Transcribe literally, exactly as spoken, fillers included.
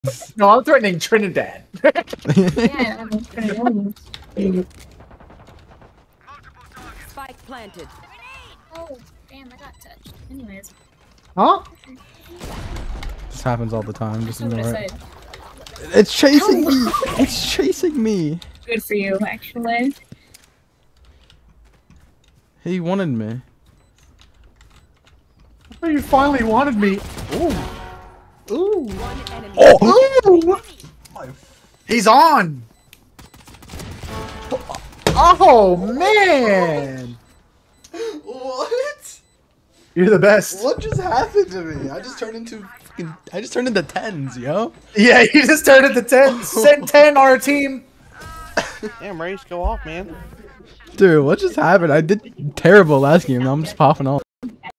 No, I'm threatening Trinidad. Yeah, I'm gonna Spike planted. Oh, damn, I got touched. Anyways. Huh? This happens all the time. Just That's what I ignore it. said. It's chasing me. It's chasing me. Good for you, actually. He wanted me. Oh, you finally wanted me. Ooh. Ooh. One enemy. Oh! Ooh. He's on. Oh, man. What? You're the best. What just happened to me? I just turned into fucking. I just turned into tens, yo. Yeah, you just started the ten. Send ten our team. Damn, Race, go off, man. Dude, what just happened? I did terrible last game. Now I'm just popping off.